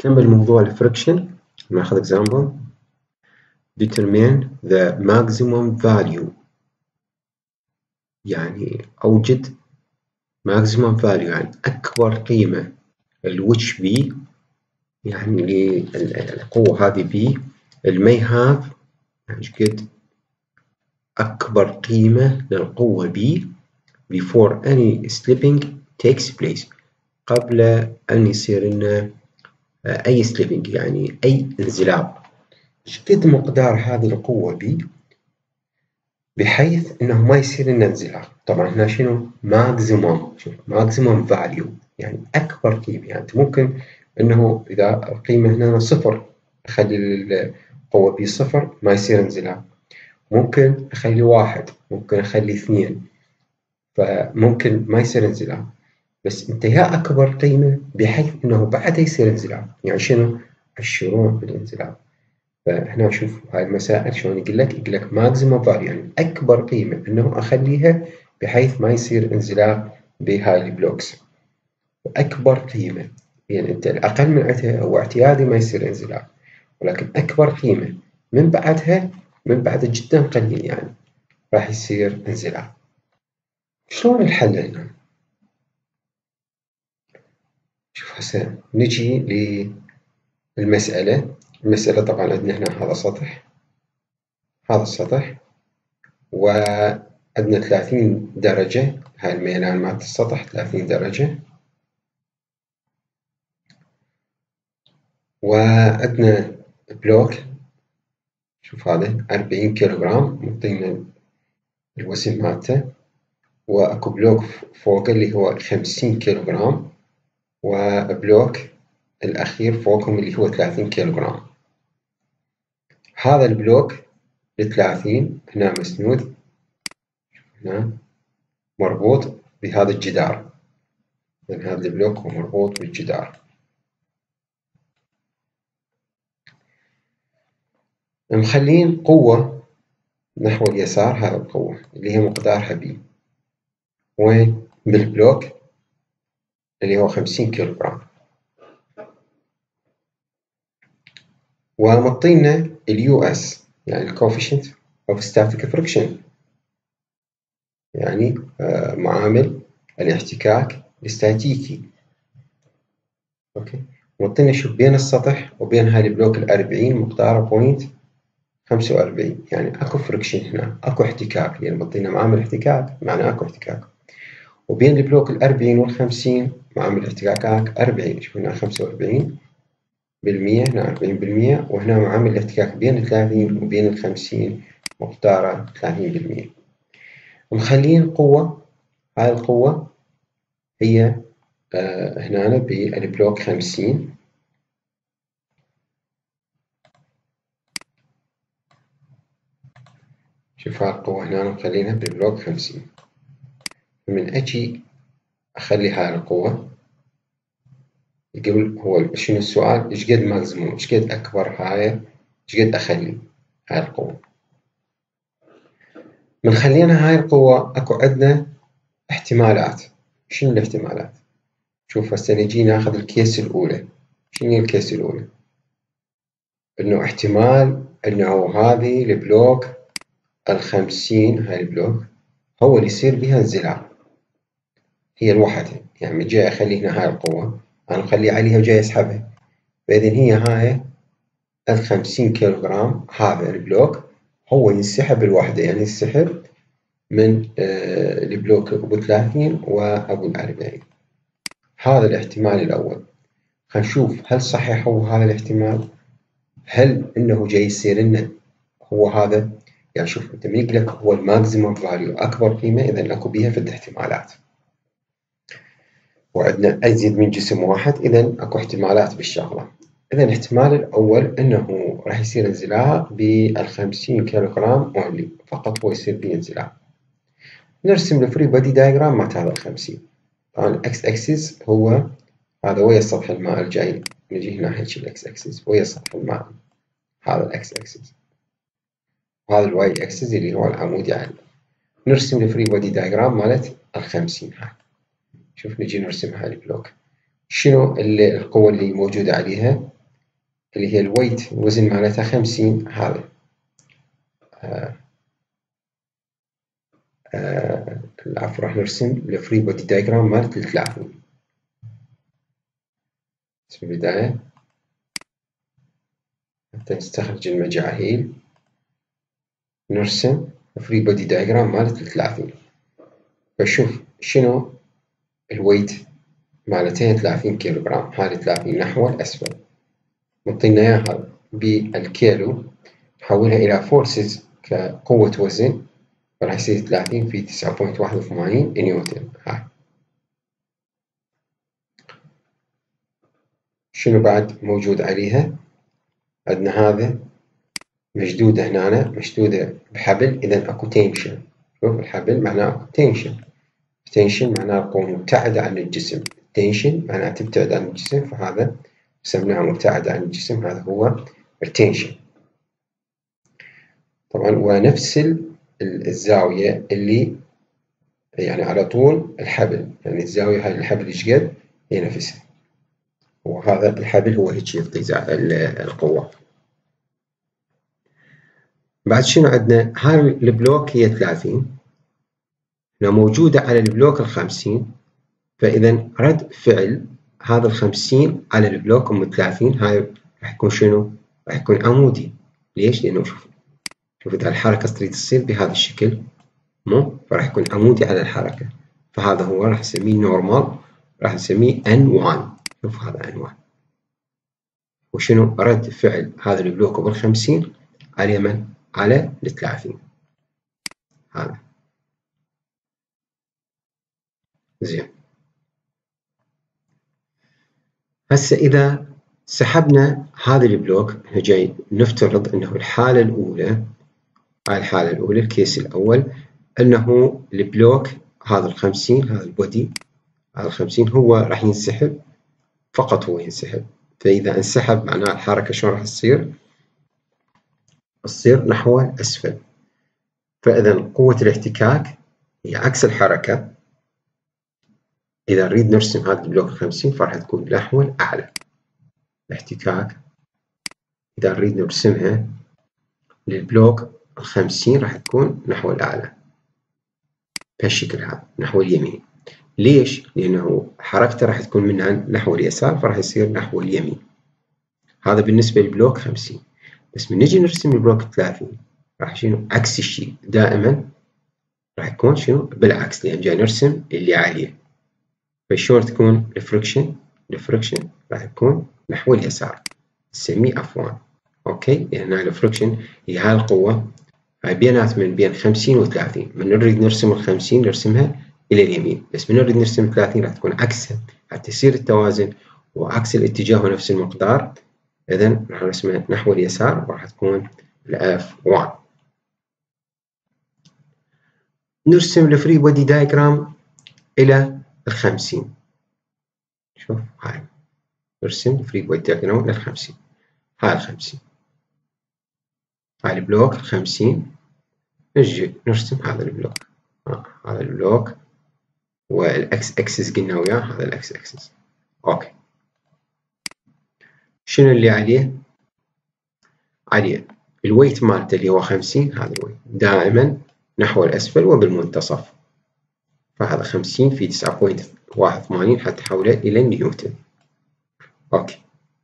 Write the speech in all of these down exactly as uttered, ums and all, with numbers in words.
نكمل موضوع الفريكشن. ناخذ example. Determine the maximum value، يعني أوجد maximum value يعني أكبر قيمة ال which B، يعني للقوة هذه B ال may have، يعني قد أكبر قيمة للقوة B before any slipping takes place، قبل أن يصير لنا أي slipping يعني أي انزلاق. قد مقدار هذه القوة B بحيث إنه ما يصير لنا انزلاق. طبعا هنا شنو maximum، شوف maximum value يعني أكبر قيمة. يعني ممكن إنه إذا القيمة هنا صفر أخلي القوة B صفر ما يصير انزلاق، ممكن أخلي واحد، ممكن أخلي اثنين، فممكن ما يصير انزلاق. بس انتهاء أكبر قيمة بحيث إنه بعدها يصير انزلاق، يعني شنو الشروع بالانزلاق. فهنا شوف هاي المسائل شلون يقول لك يقول لك maximum value يعني أكبر قيمة إنه أخليها بحيث ما يصير انزلاق بهاي البلوكس. أكبر قيمة يعني أنت الأقل من عندها هو اعتيادي ما يصير انزلاق، ولكن أكبر قيمة من بعدها من بعد جدا قليل يعني راح يصير انزلاق. شلون الحل هنا؟ شوف هسه نجي للمسألة. المسألة طبعا عندنا هنا هذا سطح، هذا السطح وعندنا ثلاثين درجة، هاي الميلان مالت السطح ثلاثين درجة، وعندنا بلوك شوف هذا أربعين كيلوغرام معطينا الوزن مالته، واكو بلوك فوقه اللي هو خمسين كيلوغرام، وبلوك الأخير فوقهم اللي هو ثلاثين كيلوغرام. هذا البلوك الثلاثين هنا مسنود، هنا مربوط بهذا الجدار، لأن هذا البلوك هو مربوط بالجدار. مخلين قوة نحو اليسار، هذا القوة اللي هي مقدارها بي، وين بالبلوك اللي هو خمسين كيلوغرام، ومعطينا اليو اس يعني الكوفيشنت اوف ستاتيك فريكشن، يعني معامل الاحتكاك الاستاتيكي. اوكي، معطينا شوف بين السطح وبين هاي البلوك الأربعين مقداره بوينت خمسة وأربعين، يعني اكو فريكشن هنا، اكو احتكاك، يعني معطينا معامل احتكاك معناه اكو احتكاك. وبين البلوك الأربعين والخمسين معامل احتكاكات أربعين، شوف هنا خمسة وأربعين بالمية، هنا أربعين بالمية، وهنا معامل الاحتكاك بين الثلاثين وبين الخمسين مقداره ثلاثين بالمية. ومخلين قوة، هاي القوة هي آه هنا بالبلوك خمسين، شوف هاي القوة هنا مخلينها بالبلوك خمسين. من أجي أخلي هاي القوة، يقول هو شنو السؤال؟ إيش قد ماكسيموم، إيش قد أكبر هاي، إيش قد أخلي هاي القوة. من خلينا هاي القوة أكو عندنا احتمالات. شنو الاحتمالات؟ شوف هسه نجي ناخذ الكيس الأولى. شنو هي الكيس الأولى؟ إنه احتمال إنه هذه البلوك الخمسين، هاي البلوك هو اللي يصير بها انزلاق، هي الوحدة. يعني جاي أخلي هنا هاي القوة أنا أخلي عليها وجاي أسحبها، فإذن هي هاي الخمسين كيلوغرام، هذا البلوك هو ينسحب الوحدة، يعني ينسحب من آه البلوك أبو ثلاثين وأبو الأربعين. هذا الاحتمال الأول. خلينا نشوف هل صحيح هو هذا الاحتمال، هل إنه جاي يصير لنا هو هذا. يعني شوف أنت من يقول لك هو الماكسيموم فاليو أكبر قيمة، إذا أكو بيها في الاحتمالات، وعندنا أزيد من جسم واحد، إذا أكو احتمالات بالشغلة. إذا الاحتمال الأول إنه راح يصير انزلاق بالخمسين كيلوغرام أونلي، فقط هو يصير به انزلاق. نرسم الفري بودي دايجرام مع هذا الخمسين. طبعا الإكس أكسس هو هذا ويا سطح الماء الجاي، نجي هنا هيك الإكس أكسس ويا سطح الماء، هذا الإكس أكسس، وهذا الواي أكسس اللي هو العمود يعني. نرسم الفري بودي دايجرام مالت الخمسين هاي. شوف نجي نرسم هاي البلوك، شنو القوة اللي موجودة عليها؟ اللي هي الويت الوزن مالتها خمسين. هذا آه آه العفو، راح نرسم الفري بودي دايجرام مالت الثلاثين. في البداية حتى نستخرج المجاهيل نرسم الفري بودي دايجرام مالت الثلاثين. بشوف شنو الويت مالتين ثلاثين كيلو جرام، هذه ثلاثين نحو الأسفل، مطينا إياها بالكيلو، نحولها إلى فورسز كقوة وزن، فراح يصير ثلاثين في تسعة فاصلة واحد وثمانين نيوتن. هاي شنو بعد موجود عليها؟ عندنا هذا مشدودة هنا، مشدودة بحبل، إذا أكو تنشن. شوف الحبل معناه أكو تنشن، تنشن معناه قوة مبتعدة عن الجسم، تنشن معناه تبتعد عن الجسم، فهذا سمناه مبتعد عن الجسم، هذا هو التنشن. طبعا ونفس الزاوية اللي يعني على طول الحبل، يعني الزاوية هاي الحبل ايش قد هي نفسها، وهذا الحبل هو هيك يعطي القوة. بعد شنو عندنا؟ هاي البلوك هي ثلاثين، لو موجودة على البلوك الخمسين، فإذا رد فعل هذا الخمسين على البلوك أم ثلاثين هاي راح يكون شنو؟ راح يكون عمودي. ليش؟ لأنه شوف شوف إذا الحركة تريد تصير بهذا الشكل مو، فراح يكون عمودي على الحركة، فهذا هو راح نسميه نورمال، راح نسميه إن واحد. شوف هذا إن واحد، وشنو رد فعل هذا البلوك بالخمسين على من؟ على الثلاثين. هذا زين. هسه إذا سحبنا هذا البلوك، جاي نفترض أنه الحالة الأولى، هاي الحالة الأولى الكيس الأول، أنه البلوك هذا الخمسين، هذا البودي هذا الخمسين هو راح ينسحب، فقط هو ينسحب. فإذا انسحب معناه الحركة شلون راح تصير؟ تصير نحو أسفل. فإذا قوة الاحتكاك هي عكس الحركة. إذا نريد نرسم هذا البلوك الخمسين فراح تكون نحو الأعلى. الاحتكاك إذا نريد نرسمها للبلوك الخمسين راح تكون نحو الأعلى بهالشكل هذا، نحو اليمين. ليش؟ لأنه حركته راح تكون من نحو اليسار، فراح يصير نحو اليمين. هذا بالنسبة للبلوك خمسين. بس من نجي نرسم البلوك ثلاثين راح شنو؟ عكس الشيء، دائما راح يكون شنو؟ بالعكس، لأن جاي نرسم اللي عليه. فشلون تكون الفريكشن؟ الفريكشن راح تكون نحو اليسار، نسميه اف واحد. اوكي، لأن هاي الفريكشن هي هاي القوة، هاي بينات من بين خمسين و ثلاثين. من نريد نرسم ال خمسين نرسمها إلى اليمين، بس من نريد نرسم ثلاثين راح تكون عكسها، حتى يصير التوازن وعكس الاتجاه ونفس المقدار. إذا راح نرسمها نحو اليسار وراح تكون الاف واحد. نرسم الفري بودي دايجرام إلى الخمسين. شوف هاي نرسم الفري بودي دايجرام إلى الخمسين. هاي الخمسين، هاي البلوك الخمسين، نجي نرسم هذا البلوك، آه. هذا البلوك والاكس اكسس قلنا وياه، هذا الاكس اكسس. اوكي، شنو اللي عليه؟ عليه الويت مالته اللي هو خمسين، هذا الويت دائما نحو الاسفل وبالمنتصف، فهذا خمسين في تسعة فاصلة واحد وثمانين حتى حوله الى نيوتن. اوكي،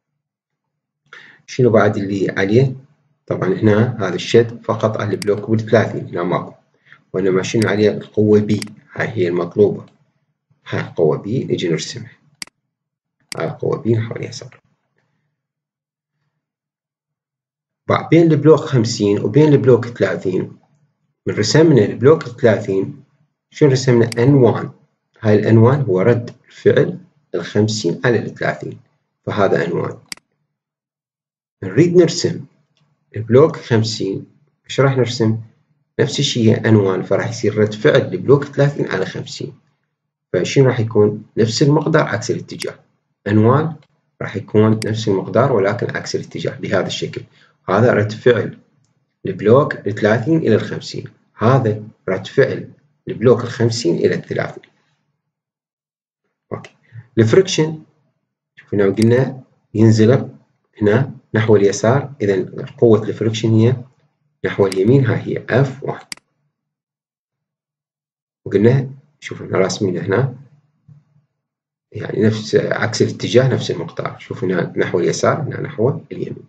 شنو بعد اللي عليه؟ طبعا هنا هذا الشد فقط على البلوك بالثلاثين، هنا ماكو، وانما شنو عليه؟ القوة بي، هاي هي المطلوبة. هاي القوة بي نجي نرسمها، هاي القوة بي نحو اليسار. بين البلوك خمسين وبين البلوك ثلاثين، من رسمنا البلوك ثلاثين شو رسمنا؟ إن واحد. هاي الإن واحد هو رد فعل الخمسين على الثلاثين، فهذا إن واحد. نريد نرسم البلوك خمسين، إيش راح نرسم؟ نفس الشيء هي إن واحد، فراح يصير رد فعل البلوك ثلاثين على خمسين، فشنو راح يكون؟ نفس المقدار عكس الاتجاه. إن واحد راح يكون نفس المقدار ولكن عكس الاتجاه بهذا الشكل. هذا رد فعل البلوك الثلاثين إلى الخمسين، هذا رد فعل البلوك الخمسين إلى الثلاثين. أوكي، الفريكشن شوف هنا قلنا ينزل هنا نحو اليسار، إذا قوة الفريكشن هي نحو اليمين، هاي هي إف واحد. وقلنا شوف هنا راسمين هنا يعني نفس عكس الاتجاه نفس المقدار، شوف هنا نحو اليسار هنا نحو اليمين.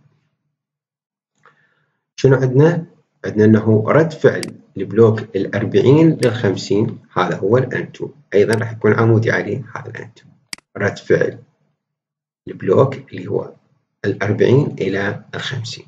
شنو عندنا؟ عندنا أنه رد فعل البلوك الأربعين للخمسين هذا هو الإن تو، أيضا راح يكون عمودي عليه هذا الإن تو. رد فعل البلوك اللي هو الأربعين إلى الخمسين.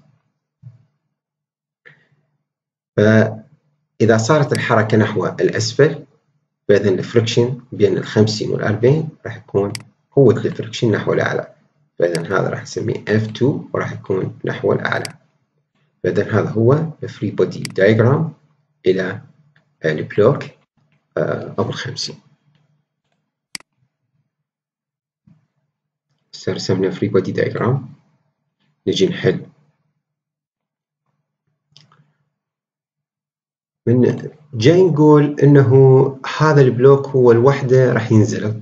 فإذا صارت الحركة نحو الأسفل فإذا الفريكشن بين الخمسين والأربعين راح يكون قوة الفريكشن نحو الأعلى، فإذا هذا راح نسميه إف تو وراح يكون نحو الأعلى. فإذا هذا هو الفري بودي دايجرام إلى البلوك أبو الخمسين. هسه رسمنا فري بودي دايجرام، نجي نحل. من جاي نقول إنه هذا البلوك هو الوحدة راح ينزلق،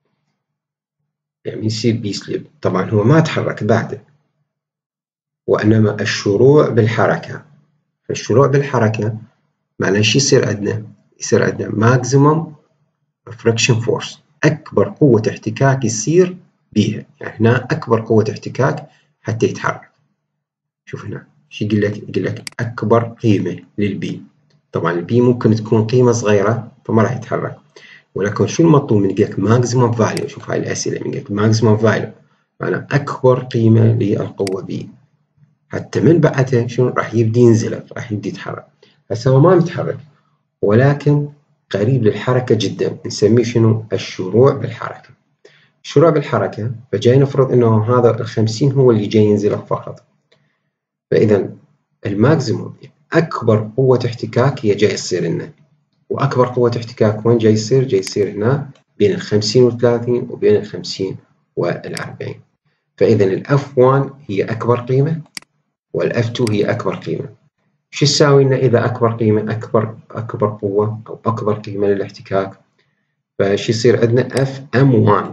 يعني يصير بي سليب. طبعا هو ما تحرك بعده، وإنما الشروع بالحركة. فالشروع بالحركة معناه شو يصير عندنا؟ يصير عندنا ماكسيموم فريكشن فورس، أكبر قوة احتكاك يصير بيها، يعني هنا أكبر قوة احتكاك حتى يتحرك. شوف هنا شو يقول لك؟ يقول لك أكبر قيمة للبي. طبعا البي ممكن تكون قيمة صغيرة فما راح يتحرك، ولكن شو المطلوب من لك؟ ماكسيموم فاليو. شوف هاي الأسئلة من لك ماكسيموم فاليو معناه أكبر قيمة للقوة بي، حتى من بعدها شنو راح يبدي ينزل، راح يبدي يتحرك. هسه هو ما متحرك ولكن قريب للحركة جدا، نسميه شنو؟ الشروع بالحركة. الشروع بالحركة فجاي نفرض انه هذا الخمسين هو اللي جاي ينزل فقط، فإذا الماكسيموم أكبر قوة احتكاك هي جاي تصير لنا، وأكبر قوة احتكاك وين جاي يصير؟ جاي يصير هنا بين الخمسين والثلاثين وبين الخمسين والأربعين. فإذا الإف واحد هي أكبر قيمة والإف تو هي أكبر قيمة. شو تساوي لنا إذا أكبر قيمة أكبر أكبر قوة أو أكبر قيمة للاحتكاك؟ فشو يصير عندنا إف إم واحد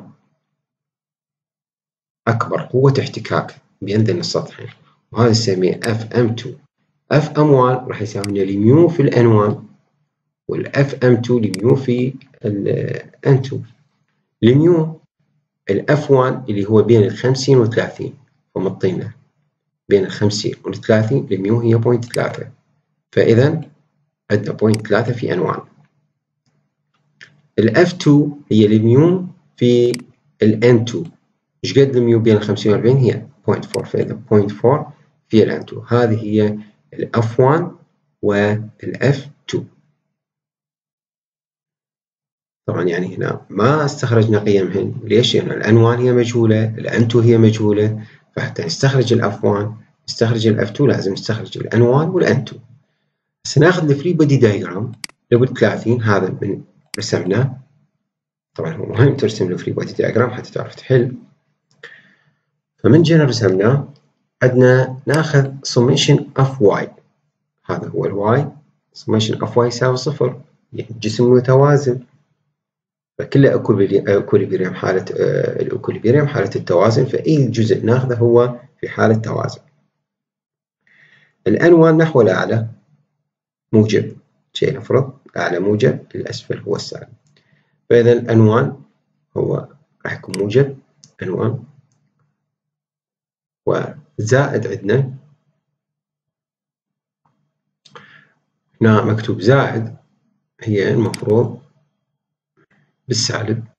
أكبر قوة احتكاك بين ذين السطحين، وهذا نسميه إف إم تو. إف إم واحد راح يساوي لنا الميو في الإن واحد، والإف إم تو الميو في الإن تو. الميو الإف واحد اللي هو بين الخمسين والثلاثين، فمطينا بين الخمسين والثلاثين الميو هي بوينت ثلاثة، فإذا عندنا بوينت ثلاثة في إن واحد. الإف تو هي الميو في الإن تو، إيش قد الميو بين الخمسين والأربعين؟ هي بوينت فور، فإذا بوينت فور في الإن تو. هذه هي الإف واحد والإف تو. طبعا يعني هنا ما استخرجنا قيمهن، ليش؟ لأن يعني الإن واحد هي مجهولة، الإن تو هي مجهولة، فحتى نستخرج الإف واحد نستخرج الإف تو لازم نستخرج الإن واحد والإن تو. هسه ناخذ الفري بودي دايجرام لبل ثلاثين، هذا من رسمناه. طبعا هو مهم ترسم الفري بودي دايجرام حتى تعرف تحل. فمن جينا رسمناه عندنا ناخذ summation of y، هذا هو الواي، summation of y يساوي صفر، يعني جسم متوازن، فكله اكوليبريم حالة الاكوليبريم حالة التوازن، فأي جزء ناخذه هو في حالة توازن. الإن واحد نحو الأعلى موجب، شيء نفرض أعلى موجب الأسفل هو السالب، فإذا الإن واحد هو راح يكون موجب إن واحد، وزائد عندنا هنا مكتوب زائد، هي المفروض بالسالب.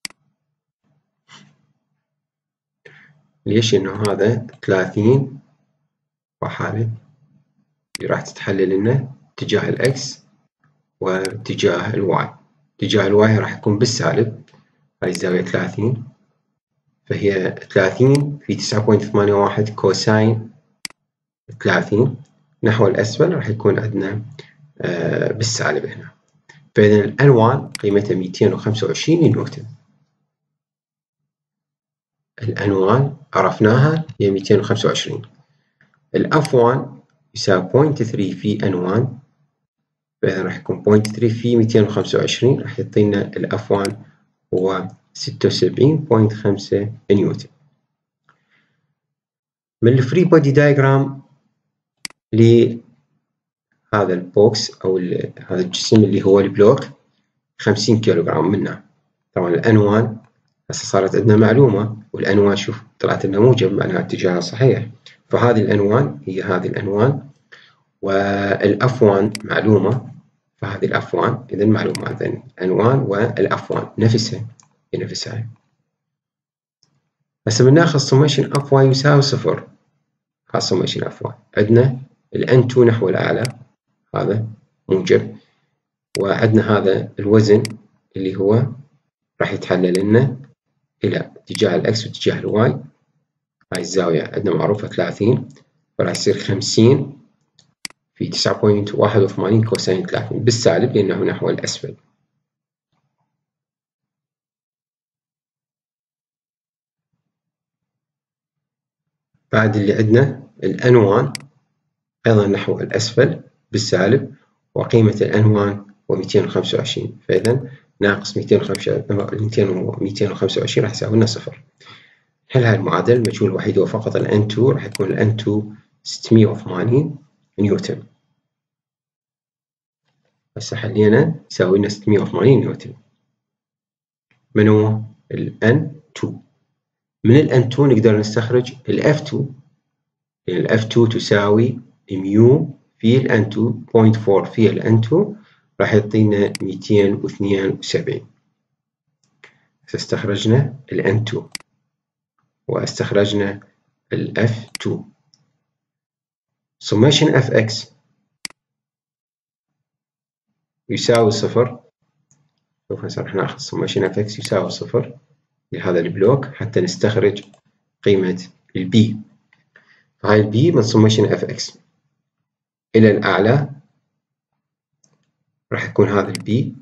ليش؟ إنه هذا ثلاثين وحالة اللي راح تتحلل لنا اتجاه الإكس واتجاه الواي. اتجاه الواي راح يكون بالسالب، هاي الزاوية ثلاثين، فهي ثلاثين في تسعة فاصلة ثمانية واحد كوساين ثلاثين، نحو الأسفل راح يكون عندنا آه بالسالب هنا. فإذا الإن واحد قيمتها مئتين وخمسة وعشرين نيوتن. الإن واحد عرفناها هي مئتين وخمسة وعشرين. الإف واحد يساوي صفر فاصلة ثلاثة في إن واحد، فإذا راح يكون صفر فاصلة ثلاثة في مئتين وخمسة وعشرين، راح يعطينا الإف واحد هو ستة وسبعين فاصلة خمسة نيوتن. من الفري بودي دايجرام لهذا البوكس أو هذا الجسم اللي هو البلوك خمسين كيلوغرام منه. طبعا الأنوان هسه صارت عندنا معلومة، والأنوان شوف طلعت لنا موجب معناها اتجاهها صحيح، فهذه الأنوان هي هذه الأنوان، والأفوان معلومة، فهذه الأفوان إذن معلومة، إذن الأنوان والأفوان نفسها هي نفسها. هسه بناخذ سميشن اف واي يساوي صفر، هذا سميشن اف واي عندنا الان تو نحو الأعلى هذا موجب، وعندنا هذا الوزن اللي هو راح يتحلل لنا إلى اتجاه الإكس واتجاه الواي. هاي الزاوية عندنا معروفة ثلاثين، فراح يصير خمسين في تسعة فاصلة واحد وثمانين كوساين ثلاثين بالسالب لأنه نحو الأسفل. بعد اللي عندنا الأنوان أيضا نحو الأسفل بالسالب، وقيمة الأنوان هو مئتين وخمسة وعشرين، فإذا ناقص مئتين وخمسة وعشرين راح يساوي لنا صفر. نحل هاي المعادلة، المجهول الوحيد هو فقط ال إن تو، راح يكون ال إن تو ستمئة وثمانين نيوتن. هسه حلينا يساوي لنا ستمئة وثمانين نيوتن. من هو ال إن تو؟ من ال إن تو نقدر نستخرج ال إف تو، لأن ال إف تو تساوي ميو في ال إن تو، صفر فاصلة أربعة في ال إن تو راح يعطينا مئتين واثنين وسبعين. فاستخرجنا ال إن تو واستخرجنا ال إف تو. summation إف إكس يساوي صفر. شوف هسه راح ناخذ summation إف إكس يساوي صفر لهذا البلوك حتى نستخرج قيمة البي. فهاي البي من summation إف إكس إلى الأعلى راح يكون هذا البي،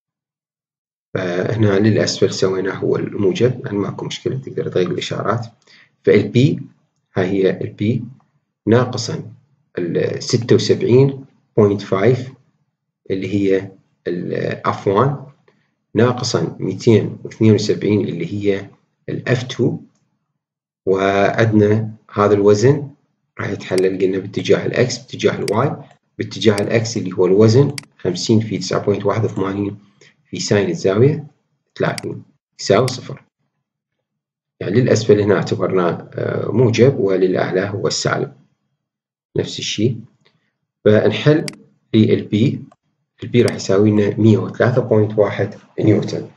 فهنا للأسفل سويناه هو الموجب، يعني ماكو مشكلة تقدر تغير الإشارات. فالبي هاي هي البي ناقصا ال ستة وسبعين فاصلة خمسة اللي هي الإف واحد ناقصا مئتين واثنين وسبعين اللي هي الإف تو، وعندنا هذا الوزن راح يتحلل قلنا باتجاه الإكس باتجاه الواي. باتجاه الإكس اللي هو الوزن خمسين في تسعة فاصلة واحد وثمانين في ساين الزاوية ثلاثين يساوي صفر. يعني للأسفل هنا اعتبرناه موجب وللأعلى هو السالب نفس الشيء. فنحل للبي، البي راح يساوي لنا مئة وثلاثة فاصلة واحد نيوتن.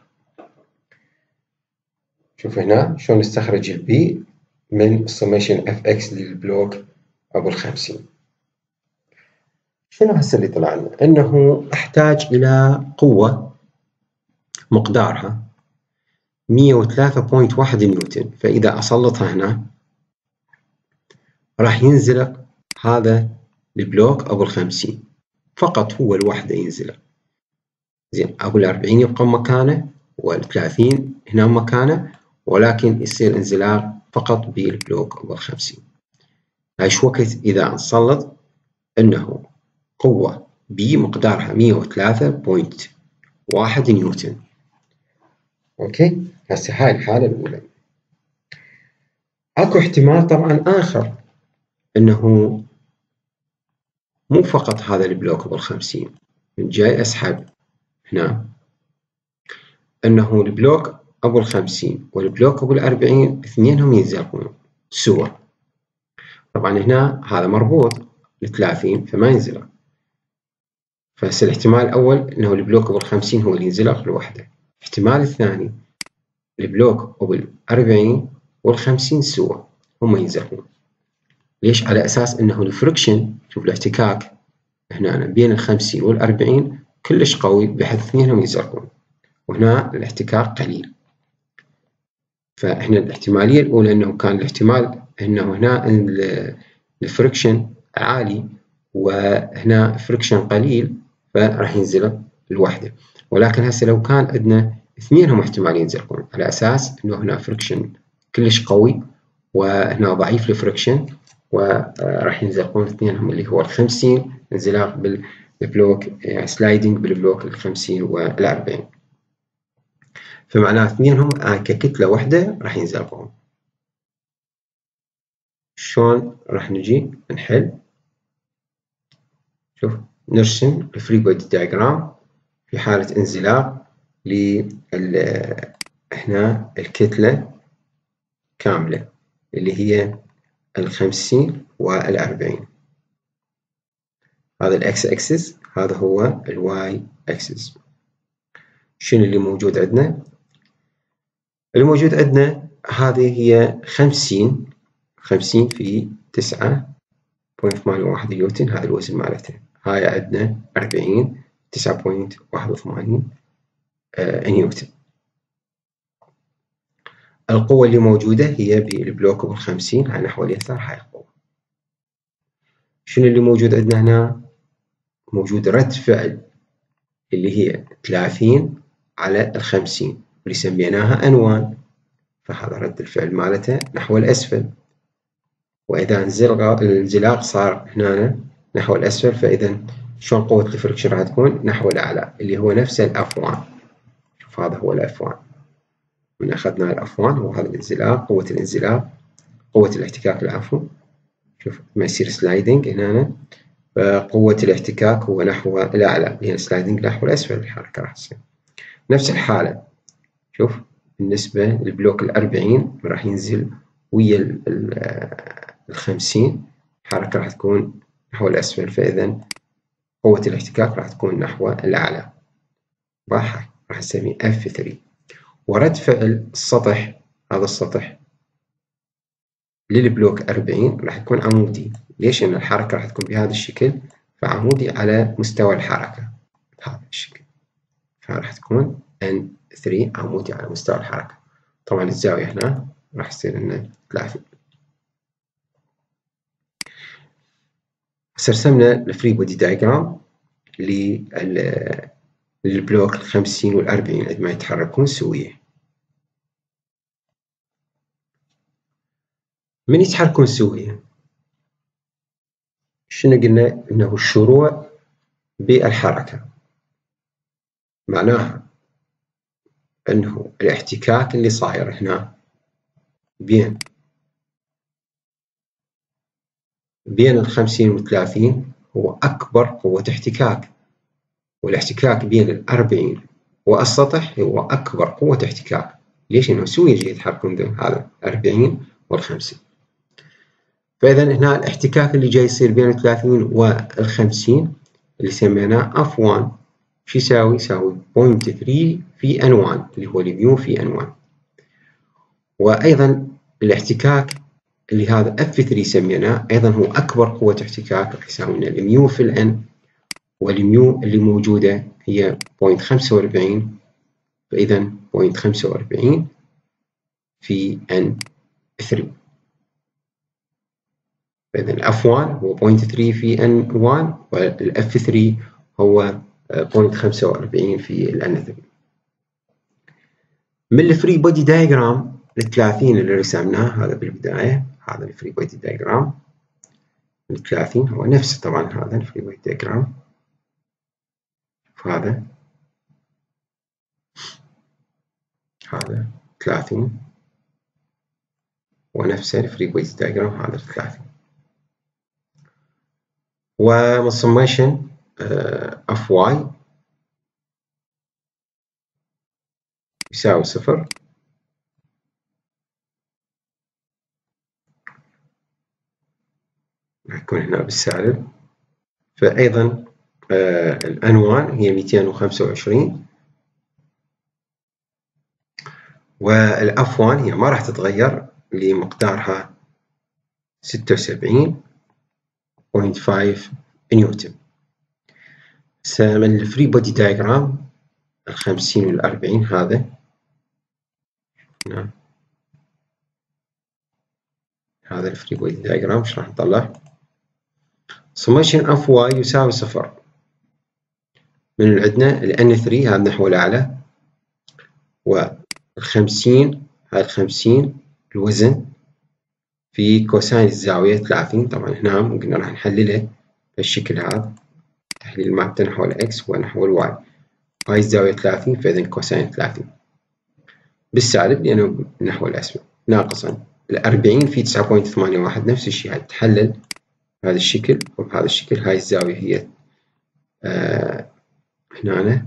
شوف هنا شلون نستخرج البي من summation إف إكس للبلوك أبو الخمسين. شنو هسه اللي طلع لنا؟ أنه أحتاج إلى قوة مقدارها مئة وثلاثة فاصلة واحد نيوتن، فإذا أسلطها هنا راح ينزلق هذا البلوك أبو الخمسين فقط، هو الوحدة ينزلق. زين أبو الأربعين يبقى مكانه والثلاثين هنا مكانه، ولكن يصير انزلاق فقط بالبلوك أبو الخمسين. هاي شو وقت إذا نسلط أنه قوة بي مقدارها مئة وثلاثة فاصلة واحد نيوتن. أوكي، هسه هاي الحالة الأولى. أكو احتمال طبعا آخر، أنه مو فقط هذا البلوك أبو الخمسين، من جاي أسحب هنا أنه البلوك أبو الخمسين والبلوك أبو الأربعين اثنينهم ينزلقون سوا. طبعا هنا هذا مربوط لثلاثين فما ينزلق، فهسه الاحتمال الأول أنه البلوك أبو الخمسين هو اللي ينزلق لوحده. الاحتمال الثاني البلوك أبو الأربعين والخمسين سوا هم ينزلقون. ليش؟ على أساس أنه الفريكشن، شوف الاحتكاك هنا بين الخمسين والأربعين كلش قوي بحيث اثنينهم ينزلقون، وهنا الاحتكاك قليل. فهنا الاحتمالية الأولى أنه كان الاحتمال أنه هنا الفريكشن عالي وهنا فريكشن قليل فراح ينزلق الوحدة. ولكن هسه لو كان عندنا اثنينهم احتمال ينزلقون على أساس أنه هنا فريكشن كلش قوي وهنا ضعيف الفريكشن، وراح ينزلقون اثنينهم اللي هو الخمسين انزلاق بالبلوك يعني سلايدنج بالبلوك الخمسين والأربعين. فمعناه اثنينهم ككتلة واحدة راح ينزلقون. شلون راح نجي نحل؟ شوف نرسم الفري بودي دايجرام في حالة انزلاق لل هنا الكتلة كاملة اللي هي الخمسين والأربعين. هذا الإكس أكسس، هذا هو الواي أكسس. شنو اللي موجود عندنا؟ اللي موجود عندنا هذه هي خمسين خمسين في تسعة بوينت ثمانية واحد نيوتن، هذا الوزن مالته. هاي عندنا أربعين تسعة بوينت واحد وثمانين نيوتن. القوة اللي موجودة هي بالبلوك بالخمسين، هاي نحو اليسار، هاي القوة. شنو اللي موجود عندنا هنا؟ موجود رد فعل اللي هي ثلاثين على الخمسين اللي سميناها ان واحد، فهذا رد الفعل مالته نحو الأسفل. وإذا الانزلاق صار هنا نحو الأسفل، فإذا شلون قوة الفريكشن راح تكون؟ نحو الأعلى، اللي هو نفس الأف واحد. شوف هذا هو الأف واحد، من أخذنا الأف واحد هو هذا الانزلاق، قوة الانزلاق، قوة الاحتكاك العفو. شوف ما يصير سلايدنج هنا، فقوة الاحتكاك هو نحو الأعلى، لأن سلايدنج نحو الأسفل الحركة راح تصير. نفس الحالة شوف بالنسبة للبلوك الأربعين راح ينزل ويا الخمسين، الحركة راح تكون نحو الأسفل، فإذا قوة الاحتكاك راح تكون نحو الأعلى، راح راح نسميه إف ثلاثة. ورد فعل السطح، هذا السطح للبلوك أربعين راح يكون عمودي. ليش؟ لأن الحركة راح تكون بهذا الشكل، فعمودي على مستوى الحركة بهذا الشكل، فراح تكون إن ثلاثة عمودي على مستوى الحركة. طبعا الزاوية هنا راح تصير لنا ثلاثين. هسه رسمنا الفري بودي دايجرام للبلوك الخمسين والأربعين عندما يتحركون سوية. من يتحركون سوية شنو قلنا؟ إنه الشروع بالحركة، معناها إنه الاحتكاك اللي صاير هنا بين بين الخمسين والثلاثين هو أكبر قوة احتكاك، والاحتكاك بين الأربعين والسطح هو أكبر قوة احتكاك. ليش؟ إنه سوية جاي يتحركون ذول، هذا أربعين والخمسين. فإذا هنا الاحتكاك اللي جاي يصير بين الثلاثين والخمسين اللي سميناه اف واحد، شو يساوي؟ يساوي بوينت ثلاثة في ان واحد اللي هو الميو في ان واحد. وأيضا الاحتكاك اللي هذا اف ثلاثة سميناه أيضا هو أكبر قوة احتكاك، راح يساوي لنا الميو في الان، والميو اللي موجودة هي بوينت خمسة وأربعين، فإذا بوينت خمسة وأربعين في ان ثلاثة. فإذا الإف واحد هو بوينت ثلاثة في ان واحد، والإف ثلاثة هو بوينت خمسة وأربعين في الان ثلاثة. من الفري بودي دايجرام الثلاثين اللي رسمناه هذا بالبداية، هذا الفري بودي دايجرام الثلاثين هو نفسه طبعا هذا الفري بودي دايجرام، فهذا هذا ثلاثين ونفسه الفري بودي دايجرام هذا الثلاثين. ومن سميشن اف واي يساوي صفر، راح يكون هنا بالسالب. فأيضا آه الأنوان هي مئتين وخمسة وعشرين، والأف واحد هي ما راح تتغير لمقدارها ستة وسبعين بوينت خمسة نيوتن. من الفري بودي دايجرام الخمسين والأربعين هذا هنا، هذا الفري بودي دايجرام ايش راح نطلع؟ سميشن اف واي يساوي صفر. من عندنا الان ثلاثة هذا نحو الأعلى، والخمسين هاي الخمسين الوزن في كوساين الزاوية ثلاثين. طبعا هنا قلنا راح نحلله بالشكل هذا، تحليل مالته نحو الإكس ونحو الواي. هاي الزاوية ثلاثين، فإذا كوساين ثلاثين بالسالب لأنه نحو الأسفل، ناقصا الأربعين في تسعة فاصلة ثمانية واحد نفس الشيء، هتحلل بهذا الشكل وبهذا الشكل. هاي الزاوية هي آه هنا،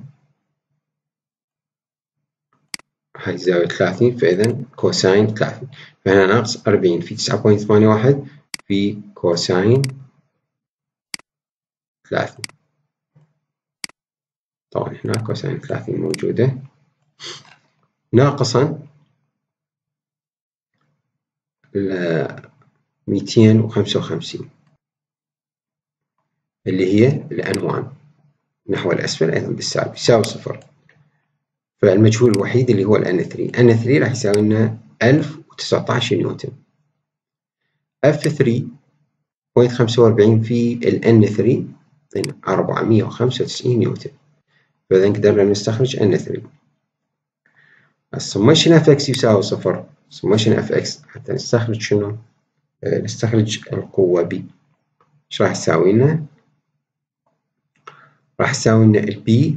هاي الزاوية ثلاثين، فإذا كوساين ثلاثين، فهنا ناقص أربعين في تسعة فاصلة ثمانية واحد في كوساين ثلاثين. طبعا هنا كوساين ثلاثين موجودة، ناقصا مئتين وخمسة وخمسين اللي هي الأنوان نحو الأسفل أيضا بالسالب يساوي صفر. فالمجهول الوحيد اللي هو الأن ثلاثة، أن ثلاثة راح يساوي لنا ألف وتسعة عشر نيوتن. اف ثلاثة فاصلة خمسة وأربعين في الأن ثلاثة أربعمئة وخمسة وتسعين نيوتن، فإذا قدرنا نستخرج أن ثلاثة. السميشن اف اكس يساوي صفر، سميشن اف اكس حتى نستخرج شنو؟ نستخرج القوة بي. ايش راح تساوي لنا؟ راح تساوي لنا البي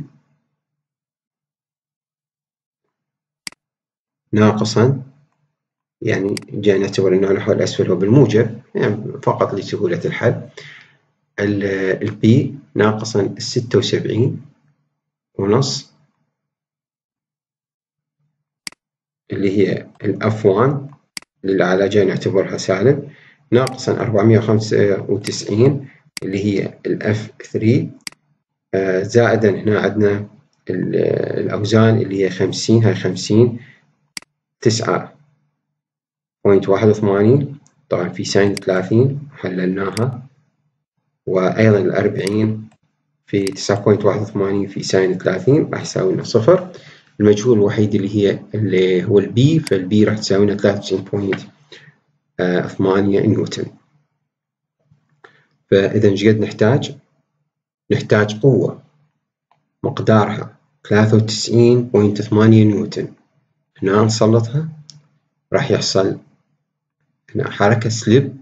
ناقصا، يعني جاي نعتبر انه نحو الاسفل هو بالموجب يعني فقط لسهولة الحل، البي ناقصا ستة وسبعين ونص اللي هي الاف واحد اللي على جاي نعتبرها سالب، ناقصا أربعمئة وخمسة وتسعين اللي هي الاف ثلاثة، زائدا هنا عندنا الاوزان اللي هي خمسين، هاي خمسين تسعة فاصلة واحد وثمانين، طبعا في ساين ثلاثين حللناها، وأيضا الأربعين في تسعة فاصلة واحد وثمانين في ساين ثلاثين راح يساوي لنا صفر. المجهول الوحيد اللي هي اللي هو البي، فالبي راح تساوي لنا ثلاثة وتسعين فاصلة ثمانية نيوتن. فإذا ايش قد نحتاج؟ نحتاج قوة مقدارها ثلاثة وتسعين فاصلة ثمانية نيوتن، هنا نسلطها راح يحصل هنا حركة سليب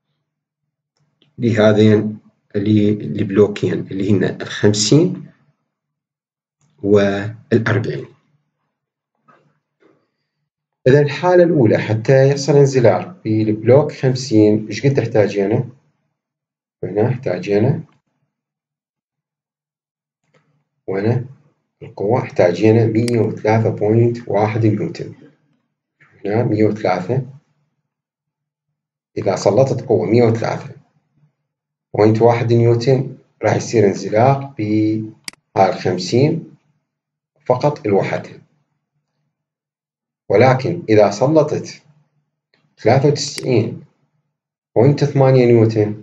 لهذين البلوكين اللي هن الخمسين والأربعين. إذا الحالة الأولى حتى يحصل انزلاق في البلوك خمسين إيش قد احتاجينه؟ هنا احتاجينه وهنا القوة احتاجينه مئة وثلاثة فاصلة واحد نيوتن، هنا مئة وثلاثة، إذا سلطت قوة مئة وثلاثة فاصلة واحد نيوتن راح يصير انزلاق في هاي الخمسين فقط لوحدها. ولكن إذا سلطت ثلاثة وتسعين فاصلة ثمانية نيوتن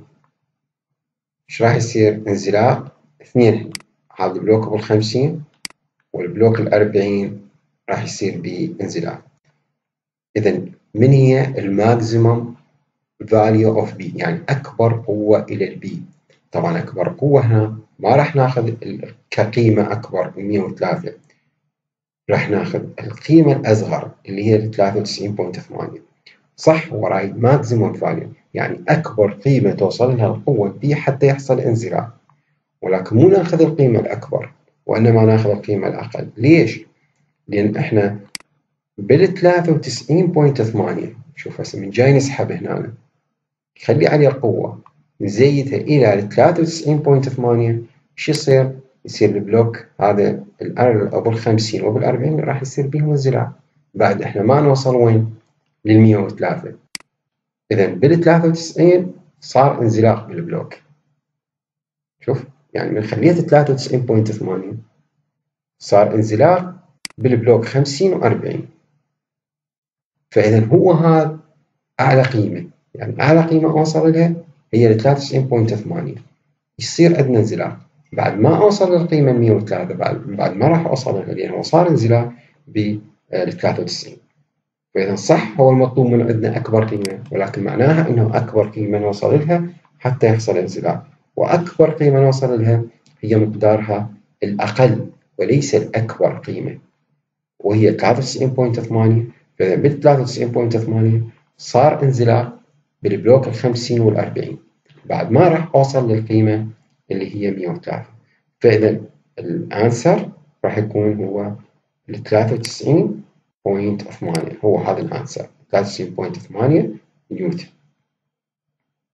إيش راح يصير؟ انزلاق اثنين، هذا البلوك بالخمسين والبلوك الأربعين راح يصير بانزلاق. إذا من هي الماكسيمم value of B، يعني أكبر قوة إلى البي؟ طبعا أكبر قوة هنا ما راح ناخذ كقيمة أكبر من مئة وثلاثة، راح ناخذ القيمة الأصغر اللي هي ثلاثة وتسعين فاصلة ثمانية. صح وراي ماكسيموم فاليو، يعني أكبر قيمة توصل لها القوة بي حتى يحصل انزلاق، ولكن مو ناخذ القيمة الأكبر وإنما ناخذ القيمة الأقل. ليش؟ لأن إحنا بال ثلاثة وتسعين فاصلة ثمانية شوف هسه من جاي نسحب هنا نخلي عليه القوة نزيدها إلى ثلاثة وتسعين فاصلة ثمانية، شو يصير؟ يصير البلوك هذا أبو الخمسين وبالأربعين راح يصير بيهم انزلاق بعد إحنا ما نوصل وين؟ للمئة وثلاثة. إذا بال ثلاثة وتسعين صار انزلاق بالبلوك، شوف يعني من خليت ثلاثة وتسعين فاصلة ثمانية صار انزلاق بالبلوك خمسين وأربعين، فإذا هو هذا أعلى قيمة، يعني أعلى قيمة أوصل لها هي ثلاثة وتسعين فاصلة ثمانية، يصير عندنا انزلاق. بعد ما أوصل للقيمة مئة وثلاثة بعد, بعد ما راح أوصل لها لأنه صار انزلاق ب ثلاثة وتسعين. فإذا صح هو المطلوب من عندنا أكبر قيمة، ولكن معناها أنه أكبر قيمة نوصل لها حتى يحصل انزلاق، وأكبر قيمة نوصل لها هي مقدارها الأقل وليس الأكبر قيمة وهي ثلاثة وتسعين فاصلة ثمانية. فإذا بال ثلاثة وتسعين فاصلة ثمانية صار انزلاق بالبلوك الخمسين والأربعين بعد ما راح أوصل للقيمة اللي هي مئة وثلاثة. فإذا الأنسر راح يكون هو ثلاثة وتسعين point of مانيا، هو هذا الأنسر. calcium point of مانيا نيوتن.